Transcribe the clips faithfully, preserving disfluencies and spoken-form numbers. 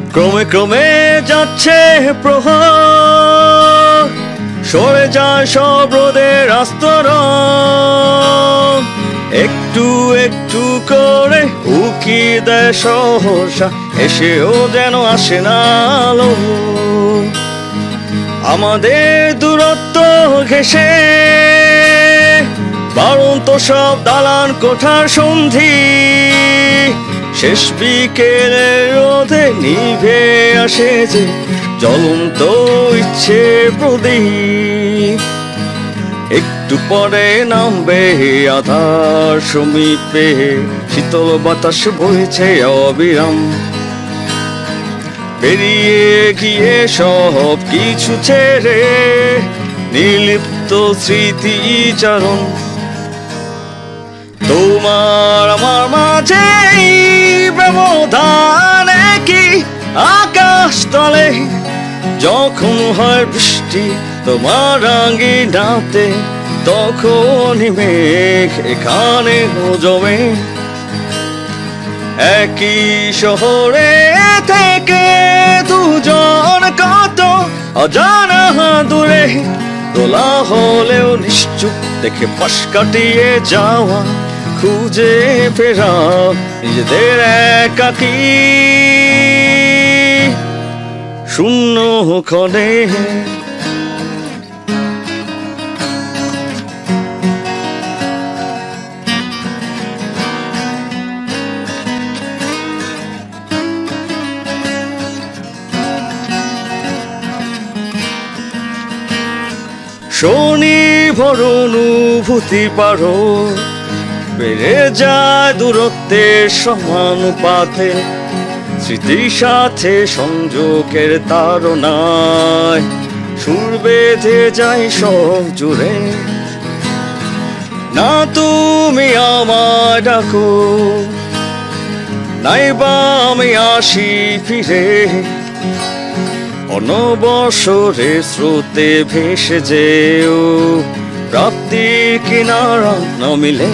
ক্রমে ক্রমে যাচ্ছে প্রহর, সরে যায় সব রোদের আস্তরণ। একটু একটু করে উকি দেয় সহসা, এসেও যেন আসে না আলো। আমাদের দূরত্ব ঘেঁষে বাড়ন্ত সব দালান কোঠার সন্ধি, শেষ বিকেলের রোদে নিভে আসে যে জ্বলন্ত ইচ্ছে প্রদীপ। একটু পরে নামবে আধার সমীপে, শীতল বাতাস বইছে অবিরাম। বেরিয়ে গিয়ে সব কিছু ছেড়ে নির্লিপ্ত স্মৃতিচারণ। তোমার আমার মাঝে ব্যবধানে কি আকাশ তলে, যখন হয় বৃষ্টি তোমার আঙ্গিনাতে, তখনই মেঘ এখানে জমে। একই শহরে থেকে দুজন কত অজানা দূরে, দোলা হলেও নিশ্চুপ দেখে পাশ কাটিয়ে যাওয়া, খুঁজে ফেরা নিজেদের একাকী শূন্য ক্ষণে। শনিভর অনুভূতি পারো, বেড়ে যায় দূরত্বের সমানুপাতে। স্মৃতির সাথে সংযোগের তাড়নায় সুর বেঁধে যায় সব জুড়ে। না তুমি আমায় ডাকো, নাইবা আমি আসি ফিরে, অনবসরে স্রোতে ভেসে যেও প্রাপ্তির কিনারা না মিলে।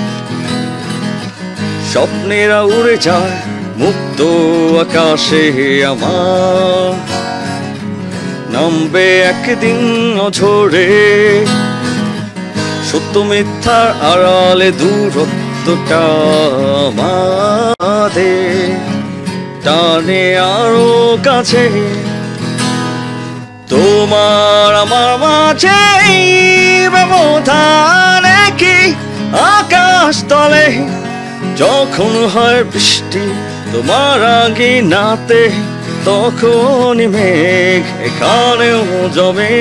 স্বপ্নেরা উড়ে যায় মুক্ত আকাশে আমার, নামবে একদিন অঝরে। সত্য মিথ্যার আড়ালে দূরত্বটা আমাদের টানে আরো কাছে। তোমার আমার মাঝে ব্যবধানে কি আকাশ তলে, যখন হয় বৃষ্টি তোমার আঙ্গিনাতে, তখনই মেঘ এখানেও জমে।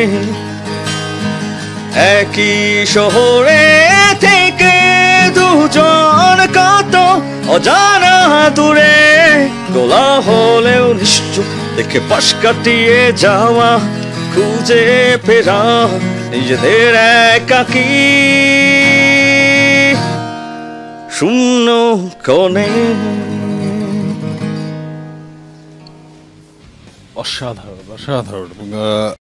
একই শহরে থেকে দুজন কত অজানা দূরে, গোলা হলেও নিশ্চুপ দেখে পাশ কাটিয়ে যাওয়া, খুঁজে ফেরা নিজেদের একাকী শূন্য ক্ষণে। অসাধারণ অসাধারণ।